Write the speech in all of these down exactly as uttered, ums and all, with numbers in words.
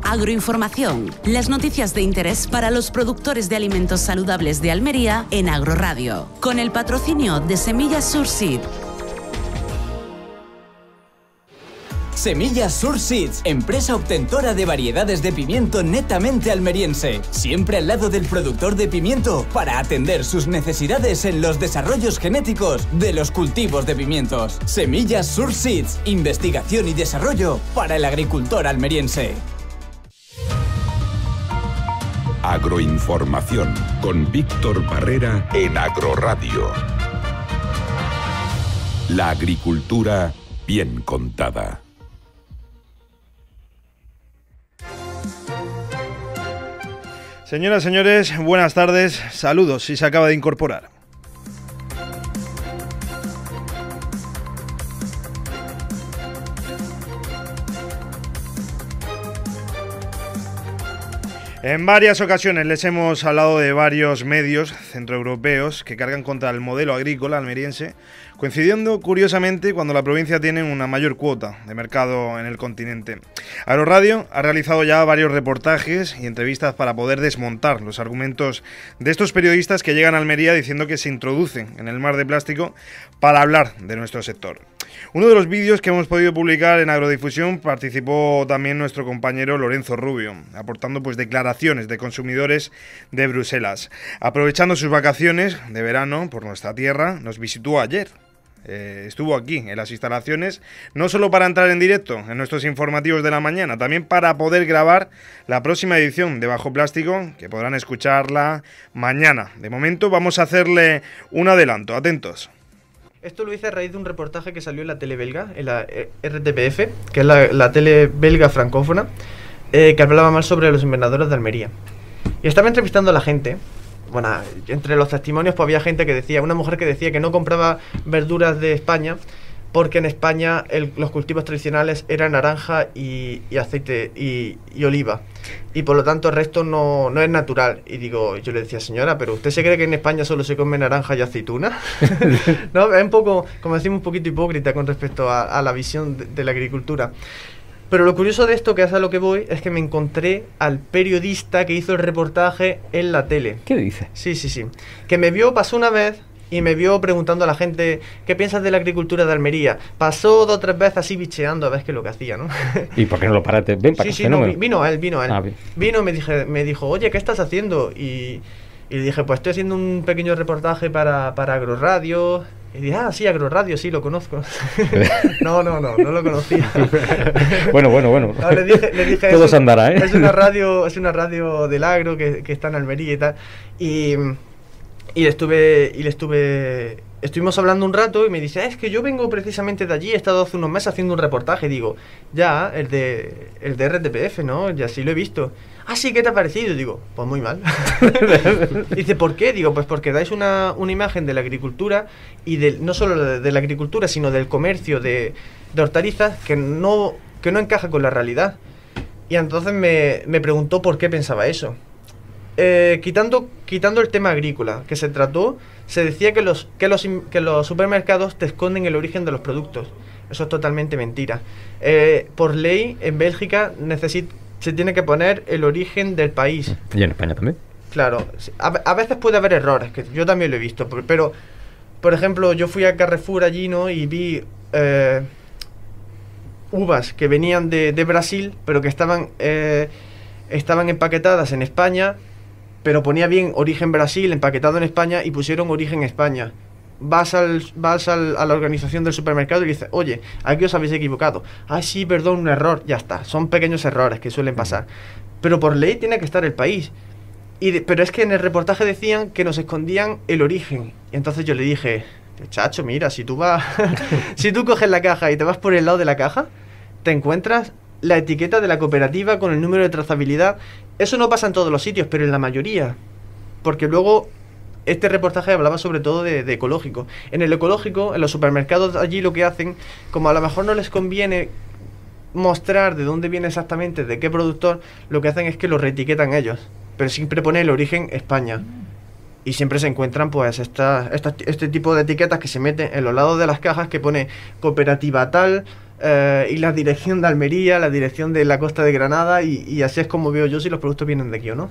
Agroinformación, las noticias de interés para los productores de alimentos saludables de Almería en Agroradio, con el patrocinio de Semillas Surseed. Semillas Surseeds, empresa obtentora de variedades de pimiento netamente almeriense, siempre al lado del productor de pimiento para atender sus necesidades en los desarrollos genéticos de los cultivos de pimientos. Semillas Surseeds, investigación y desarrollo para el agricultor almeriense. Agroinformación con Víctor Barrera en Agroradio. La agricultura bien contada. Señoras, señores, buenas tardes, saludos si se acaba de incorporar. En varias ocasiones les hemos hablado de varios medios centroeuropeos que cargan contra el modelo agrícola almeriense, coincidiendo curiosamente cuando la provincia tiene una mayor cuota de mercado en el continente. Agroradio ha realizado ya varios reportajes y entrevistas para poder desmontar los argumentos de estos periodistas que llegan a Almería diciendo que se introducen en el mar de plástico para hablar de nuestro sector. Uno de los vídeos que hemos podido publicar en Agrodifusión participó también nuestro compañero Lorenzo Rubio, aportando pues declaraciones de consumidores de Bruselas. Aprovechando sus vacaciones de verano por nuestra tierra, nos visitó ayer. Eh, estuvo aquí en las instalaciones, no solo para entrar en directo en nuestros informativos de la mañana, también para poder grabar la próxima edición de Bajo Plástico, que podrán escucharla mañana. De momento vamos a hacerle un adelanto, atentos. Esto lo hice a raíz de un reportaje que salió en la tele belga, en la R T P F, que es la, la tele belga francófona, eh, que hablaba mal sobre los invernadores de Almería. Y estaba entrevistando a la gente. Bueno, entre los testimonios pues había gente que decía, una mujer que decía que no compraba verduras de España porque en España el, los cultivos tradicionales eran naranja y, y aceite y, y oliva, y por lo tanto el resto no, no es natural. Y digo, yo le decía, señora, ¿pero usted se cree que en España solo se come naranja y aceituna? No, es un poco, como decimos, un poquito hipócrita con respecto a, a la visión de, de la agricultura. Pero lo curioso de esto, que es a lo que voy, es que me encontré al periodista que hizo el reportaje en la tele. ¿Qué dice? Sí, sí, sí. Que me vio, pasó una vez y me vio preguntando a la gente, ¿qué piensas de la agricultura de Almería? Pasó dos o tres veces así bicheando a ver qué es lo que hacía, ¿no? ¿Y por qué no lo paraste? Ven para Sí, acá, sí, no, me... vino él, vino él. Ah, vino y me, dije, me dijo, oye, ¿qué estás haciendo? Y, y le dije, pues estoy haciendo un pequeño reportaje para, para Agroradio. Y dije, ah, sí, Agroradio, sí, lo conozco. no, no, no, no lo conocía. bueno, bueno, bueno. No, le dije, le dije, todo es, se andará, ¿eh? Es una radio, es una radio del agro que, que está en Almería y tal. Y, y le estuve, y le estuve, estuvimos hablando un rato y me dice, es que yo vengo precisamente de allí, he estado hace unos meses haciendo un reportaje. Y digo, ya, el de, el de R T P F, ¿no? Ya sí lo he visto. Ah, sí, ¿qué te ha parecido? Digo, pues muy mal. Dice, ¿por qué? Digo, pues porque dais una, una imagen de la agricultura y de, no solo de, de la agricultura, sino del comercio de, de hortalizas que no, que no encaja con la realidad. Y entonces me, me preguntó por qué pensaba eso. Eh, quitando, quitando el tema agrícola que se trató, se decía que los, que, los, que los supermercados te esconden el origen de los productos. Eso es totalmente mentira. Eh, por ley, en Bélgica necesita... se tiene que poner el origen del país. ¿Y en España también? Claro, a, a veces puede haber errores, que yo también lo he visto, pero, por ejemplo, yo fui a Carrefour allí, ¿no? Y vi eh, uvas que venían de, de Brasil, pero que estaban, eh, estaban empaquetadas en España, pero ponía bien origen Brasil, empaquetado en España, y pusieron origen España. Vas, al, vas al, a la organización del supermercado y dices, oye, aquí os habéis equivocado. Ah, sí, perdón, un error. Ya está, son pequeños errores que suelen pasar. Pero por ley tiene que estar el país. Y de, pero es que en el reportaje decían que nos escondían el origen. Y entonces yo le dije, chacho, mira, si tú vas, si tú coges la caja y te vas por el lado de la caja, te encuentras la etiqueta de la cooperativa con el número de trazabilidad. Eso no pasa en todos los sitios, pero en la mayoría. Porque luego... este reportaje hablaba sobre todo de, de ecológico. En el ecológico, en los supermercados allí lo que hacen, como a lo mejor no les conviene mostrar de dónde viene exactamente, de qué productor, lo que hacen es que lo reetiquetan ellos. Pero siempre pone el origen España. Y siempre se encuentran pues esta, esta, este tipo de etiquetas que se meten en los lados de las cajas que pone cooperativa tal, eh, y la dirección de Almería, la dirección de la costa de Granada, y, y así es como veo yo si los productos vienen de aquí o no.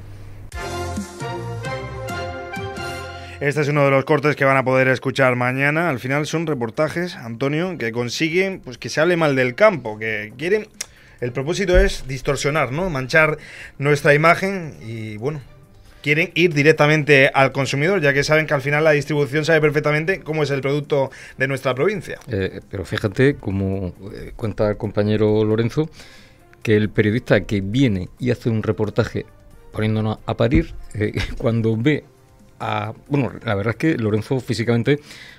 Este es uno de los cortes que van a poder escuchar mañana. Al final son reportajes, Antonio, que consiguen pues que se hable mal del campo, que quieren... El propósito es distorsionar, ¿no? Manchar nuestra imagen y, bueno, quieren ir directamente al consumidor, ya que saben que al final la distribución sabe perfectamente cómo es el producto de nuestra provincia. Eh, pero fíjate, como eh, cuenta el compañero Lorenzo, que el periodista que viene y hace un reportaje poniéndonos a parir, eh, cuando ve a... Bueno, la verdad es que Lorenzo físicamente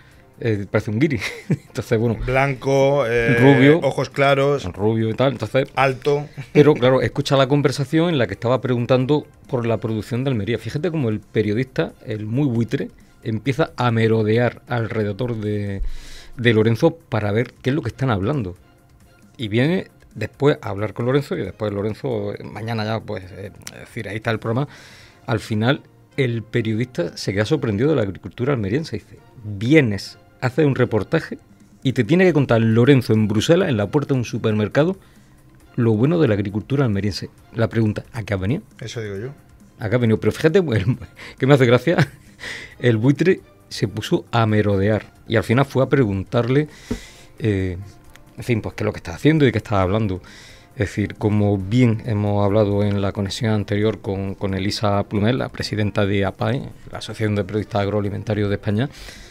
eh, parece un guiri. Entonces, bueno... Blanco, eh, rubio, ojos claros, rubio y tal, entonces... alto. Pero, claro, escucha la conversación en la que estaba preguntando por la producción de Almería. Fíjate cómo el periodista, el muy buitre, empieza a merodear alrededor de, de Lorenzo para ver qué es lo que están hablando. Y viene después a hablar con Lorenzo, y después Lorenzo, mañana ya, pues, eh, es decir, ahí está el programa. Al final, el periodista se queda sorprendido de la agricultura almeriense. Dice, vienes, haces un reportaje y te tiene que contar Lorenzo en Bruselas, en la puerta de un supermercado, lo bueno de la agricultura almeriense. La pregunta, ¿a qué has venido? Eso digo yo. ¿A qué has venido? Pero fíjate, el, que me hace gracia, el buitre se puso a merodear y al final fue a preguntarle, eh, en fin, pues qué es lo que está haciendo y de qué está hablando. Es decir, como bien hemos hablado en la conexión anterior con, con Elisa Plumel, la presidenta de A P A E, la Asociación de Periodistas Agroalimentarios de España,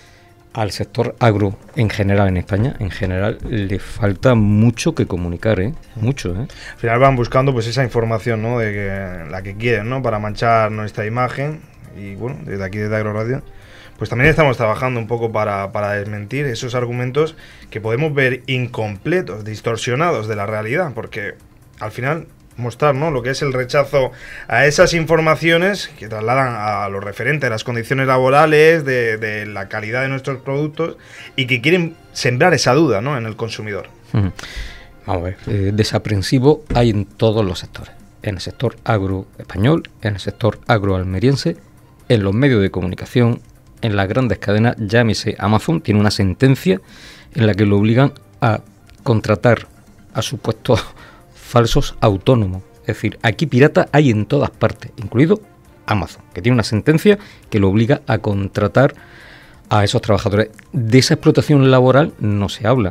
al sector agro en general en España, en general, le falta mucho que comunicar, ¿eh? Mucho, ¿eh? Al final van buscando pues esa información, ¿no? De que la que quieren, ¿no? Para manchar nuestra imagen. Y bueno, desde aquí, desde Agroradio, pues también estamos trabajando un poco para, para desmentir esos argumentos que podemos ver incompletos, distorsionados de la realidad, porque al final mostrar, ¿no? Lo que es el rechazo a esas informaciones que trasladan a lo referente a las condiciones laborales, de, de la calidad de nuestros productos, y que quieren sembrar esa duda, ¿no? En el consumidor. Uh-huh. Vamos a ver, eh, desaprensivo hay en todos los sectores, en el sector agro español, en el sector agro almeriense, en los medios de comunicación, en las grandes cadenas. Llámese Amazon, tiene una sentencia en la que lo obligan a contratar a supuestos falsos autónomos. Es decir, aquí pirata hay en todas partes, incluido Amazon, que tiene una sentencia que lo obliga a contratar a esos trabajadores. De esa explotación laboral no se habla.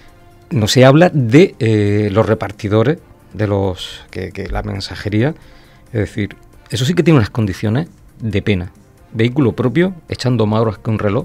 No se habla de eh, los repartidores, de los que, que la mensajería. Es decir, eso sí que tiene unas condiciones de pena. Vehículo propio, echando más horas que un reloj,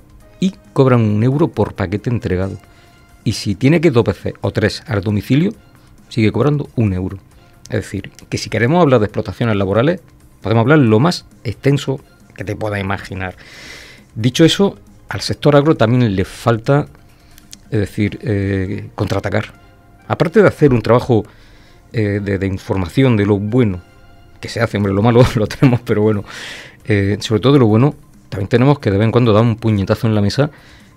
y cobran un euro por paquete entregado. Y si tiene que dos veces o tres al domicilio, sigue cobrando un euro. Es decir, que si queremos hablar de explotaciones laborales, podemos hablar lo más extenso que te puedas imaginar. Dicho eso, al sector agro también le falta, es decir, eh, contraatacar. Aparte de hacer un trabajo eh, de, de información de lo bueno que se hace, hombre, lo malo lo tenemos, pero bueno, eh, sobre todo de lo bueno, también tenemos que de vez en cuando dar un puñetazo en la mesa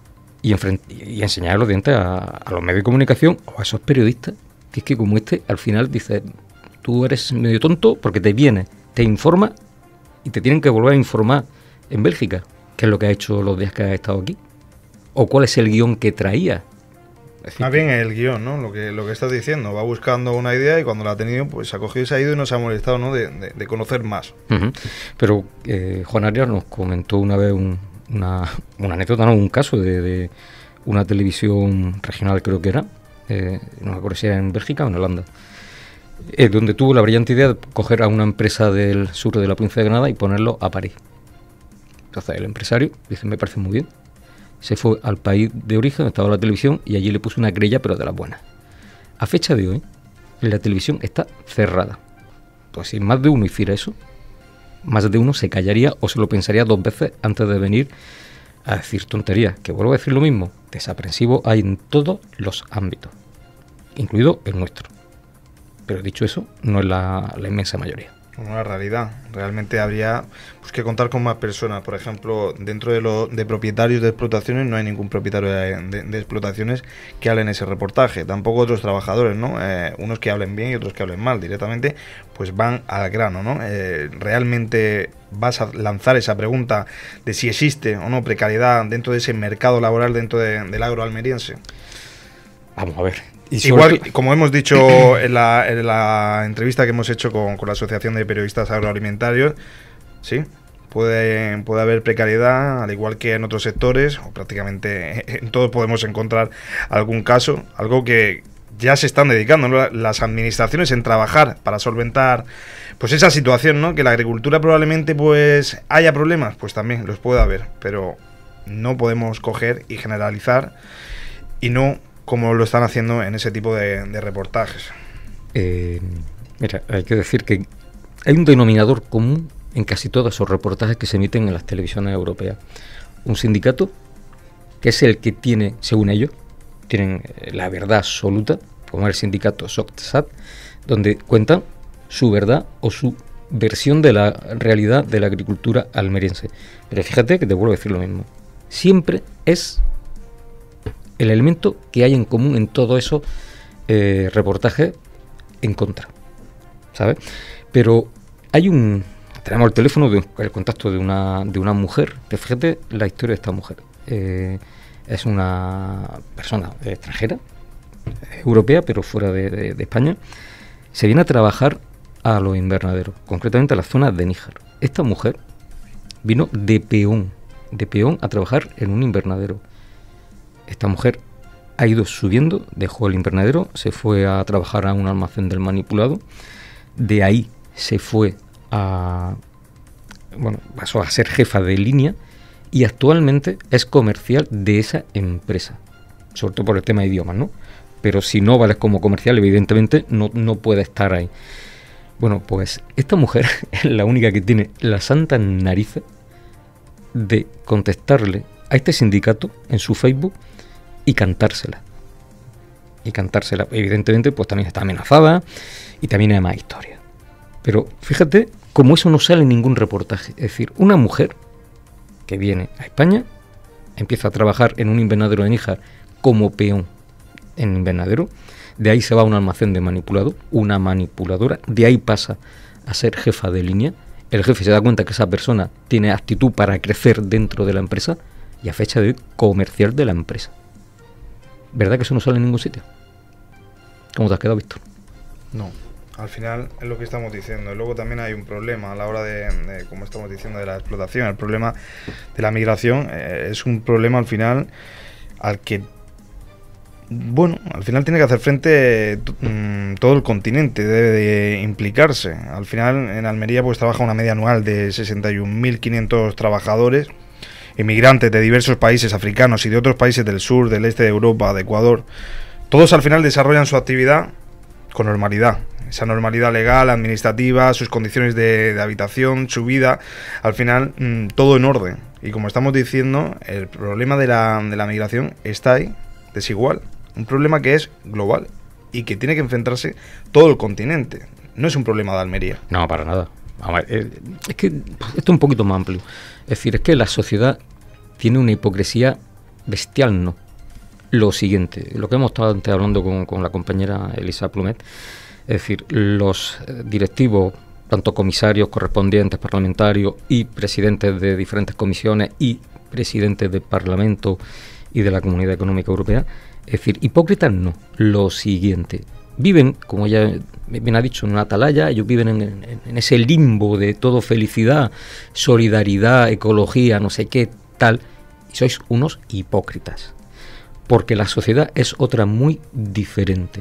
y, y enseñar los dientes a, a los medios de comunicación o a esos periodistas, que es que como este, al final dices, tú eres medio tonto porque te viene, te informa y te tienen que volver a informar en Bélgica, qué es lo que ha hecho los días que has estado aquí, o cuál es el guión que traía. Más bien el guión, ¿no? Lo que, lo que estás diciendo, va buscando una idea y cuando la ha tenido, pues ha cogido y se ha ido y no se ha molestado, ¿no? De, de, de conocer más. Uh-huh. Pero eh, Juan Arias nos comentó una vez un, una, una anécdota, ¿no? Un caso de, de una televisión regional, creo que era, eh, no me acuerdo si era en Bélgica o en Holanda, eh, donde tuvo la brillante idea de coger a una empresa del sur de la provincia de Granada y ponerlo a París. Entonces el empresario dice, me parece muy bien. Se fue al país de origen, donde estaba la televisión, y allí le puso una querella, pero de las buenas. A fecha de hoy, la televisión está cerrada. Pues si más de uno hiciera eso, más de uno se callaría o se lo pensaría dos veces antes de venir a decir tonterías. Que vuelvo a decir lo mismo, desaprensivo hay en todos los ámbitos, incluido el nuestro. Pero dicho eso, no es la, la inmensa mayoría. Una realidad. Realmente habría pues, que contar con más personas. Por ejemplo, dentro de, lo, de propietarios de explotaciones no hay ningún propietario de, de, de explotaciones que hable en ese reportaje. Tampoco otros trabajadores, ¿no? Eh, unos que hablen bien y otros que hablen mal. Directamente, pues van al grano, ¿no? Eh, realmente vas a lanzar esa pregunta de si existe o no precariedad dentro de ese mercado laboral dentro de, del agro almeriense. Vamos a ver. Y igual, como hemos dicho en la, en la entrevista que hemos hecho con, con la Asociación de Periodistas Agroalimentarios, sí, puede, puede haber precariedad, al igual que en otros sectores, o prácticamente en todos podemos encontrar algún caso, algo que ya se están dedicando, ¿no?, las administraciones en trabajar para solventar pues esa situación, ¿no? Que la agricultura probablemente pues haya problemas, pues también los puede haber, pero no podemos coger y generalizar, y no como lo están haciendo en ese tipo de, de reportajes. Eh, mira, hay que decir que hay un denominador común en casi todos esos reportajes que se emiten en las televisiones europeas. Un sindicato que es el que tiene, según ellos, tienen la verdad absoluta, como el sindicato SOCSAT, donde cuentan su verdad o su versión de la realidad de la agricultura almeriense. Pero fíjate que te vuelvo a decir lo mismo. Siempre es el elemento que hay en común en todos esos eh, reportajes en contra, ¿sabes? Pero hay un... Tenemos el teléfono, de, el contacto de una, de una mujer, que fíjate la historia de esta mujer. Eh, es una persona extranjera, europea, pero fuera de, de, de España. Se viene a trabajar a los invernaderos, concretamente a la zona de Níjar. Esta mujer vino de peón, de peón a trabajar en un invernadero. Esta mujer ha ido subiendo, dejó el invernadero, se fue a trabajar a un almacén del manipulado. De ahí se fue a... Bueno, pasó a ser jefa de línea y actualmente es comercial de esa empresa. Sobre todo por el tema de idiomas, ¿no? Pero si no vales como comercial, evidentemente no, no puede estar ahí. Bueno, pues esta mujer es la única que tiene la santa nariz de contestarle a este sindicato en su Facebook y cantársela. Y cantársela. Evidentemente, pues también está amenazada y también hay más historia. Pero fíjate cómo eso no sale en ningún reportaje. Es decir, una mujer que viene a España, empieza a trabajar en un invernadero de Níjar como peón en invernadero, de ahí se va a un almacén de manipulado, una manipuladora, de ahí pasa a ser jefa de línea. El jefe se da cuenta que esa persona tiene actitud para crecer dentro de la empresa y a fecha de hoy comercial de la empresa. ¿Verdad que eso no sale en ningún sitio? ¿Cómo te has quedado, Víctor? No, al final es lo que estamos diciendo. Y luego también hay un problema a la hora de, de como estamos diciendo, de la explotación. El problema de la migración eh, es un problema al final al que, bueno, al final tiene que hacer frente mmm, todo el continente, debe de implicarse. Al final en Almería pues trabaja una media anual de sesenta y un mil quinientos trabajadores, inmigrantes de diversos países africanos y de otros países del sur, del este de Europa, de Ecuador. Todos al final desarrollan su actividad con normalidad. Esa normalidad legal, administrativa, sus condiciones de, de habitación, su vida, al final mmm, todo en orden. Y como estamos diciendo, el problema de la, de la migración está ahí, desigual. Un problema que es global y que tiene que enfrentarse todo el continente. No es un problema de Almería. No, para nada. A ver, eh, es que esto es un poquito más amplio. Es decir, es que la sociedad tiene una hipocresía bestial, ¿no? Lo siguiente, lo que hemos estado antes hablando con, con la compañera Elisa Plumet, es decir, los directivos, tanto comisarios correspondientes, parlamentarios y presidentes de diferentes comisiones y presidentes del Parlamento y de la Comunidad Económica Europea, es decir, hipócritas no, lo siguiente, viven, como ya bien ha dicho, en una atalaya, ellos viven en, en, en ese limbo de todo felicidad, solidaridad, ecología, no sé qué, tal, y sois unos hipócritas, porque la sociedad es otra muy diferente,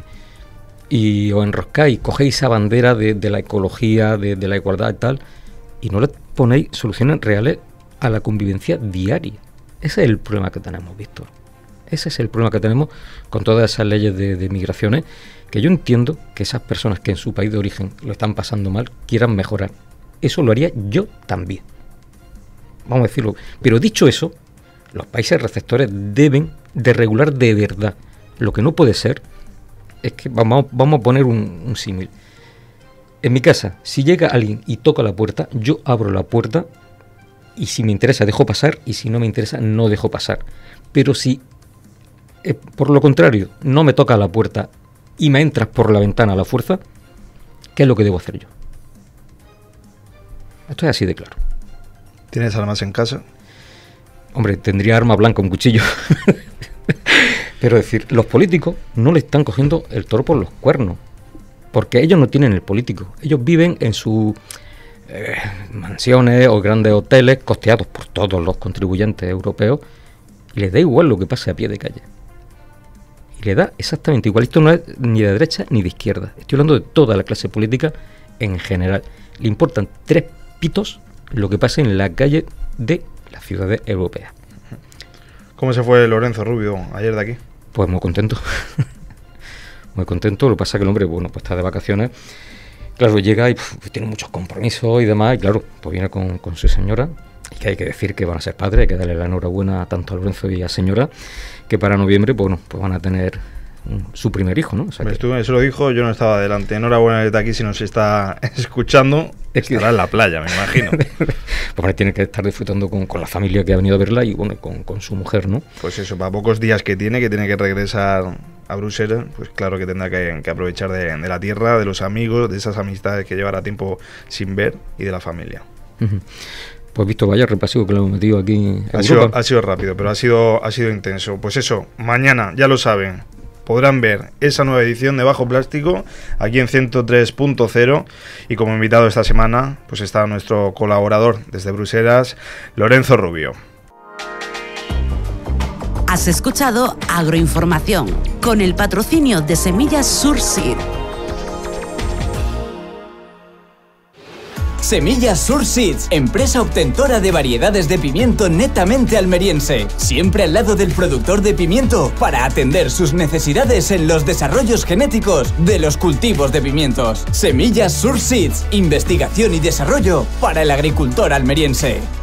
y os enroscáis, cogéis esa bandera de, de la ecología, de, de la igualdad y tal, y no le ponéis soluciones reales a la convivencia diaria. Ese es el problema que tenemos, Víctor. Ese es el problema que tenemos con todas esas leyes de, de migraciones, que yo entiendo que esas personas que en su país de origen lo están pasando mal quieran mejorar. Eso lo haría yo también. Vamos a decirlo. Pero dicho eso, los países receptores deben de regular de verdad. Lo que no puede ser es que vamos, vamos a poner un, un símil. En mi casa, si llega alguien y toca la puerta, yo abro la puerta y si me interesa dejo pasar y si no me interesa no dejo pasar. Pero si eh, por lo contrario no me toca la puerta y me entras por la ventana a la fuerza, ¿qué es lo que debo hacer yo? Esto es así de claro. ¿Tienes armas en casa? Hombre, tendría arma blanca, un cuchillo. Pero es decir, los políticos no le están cogiendo el toro por los cuernos, porque ellos no tienen el político. Ellos viven en sus eh, mansiones o grandes hoteles costeados por todos los contribuyentes europeos y les da igual lo que pase a pie de calle. Y le da exactamente igual. Esto no es ni de derecha ni de izquierda. Estoy hablando de toda la clase política en general. Le importan tres pitos lo que pase en la calle de las ciudades europeas. ¿Cómo se fue Lorenzo Rubio ayer de aquí? Pues muy contento. Muy contento. Lo que pasa es que el hombre, bueno, pues está de vacaciones. Claro, llega y puf, tiene muchos compromisos y demás. Y claro, pues viene con, con su señora. Y que hay que decir que van a ser padres. Hay que darle la enhorabuena tanto a Lorenzo y a señora, que para noviembre, bueno, pues van a tener un, su primer hijo, ¿no? O sea que, estuve, eso lo dijo, yo no estaba delante. Enhorabuena desde aquí si nos está escuchando. Es que estará en la playa, me imagino. Pues tiene que estar disfrutando con, con la familia que ha venido a verla y bueno, con, con su mujer, ¿no? Pues eso, para pocos días que tiene, que tiene que regresar a Bruselas, pues claro que tendrá que, que aprovechar de, de la tierra, de los amigos, de esas amistades que llevará tiempo sin ver y de la familia. Uh-huh. Pues visto, vaya repasivo que lo hemos metido aquí en ha sido, ha sido rápido, pero ha sido, ha sido intenso. Pues eso, mañana, ya lo saben, podrán ver esa nueva edición de Bajo Plástico aquí en ciento tres punto cero y como invitado esta semana pues está nuestro colaborador desde Bruselas, Lorenzo Rubio. Has escuchado Agroinformación con el patrocinio de Semillas Surseed. Semillas Surseeds, empresa obtentora de variedades de pimiento netamente almeriense, siempre al lado del productor de pimiento para atender sus necesidades en los desarrollos genéticos de los cultivos de pimientos. Semillas Surseeds, investigación y desarrollo para el agricultor almeriense.